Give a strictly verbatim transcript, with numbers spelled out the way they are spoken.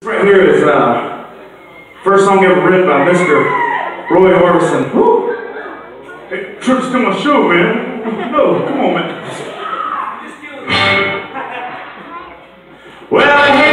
Right here is uh, first song ever written by Mister Roy Orbison. Woo! Hey, trips to my show, man. No, come on, man. Well,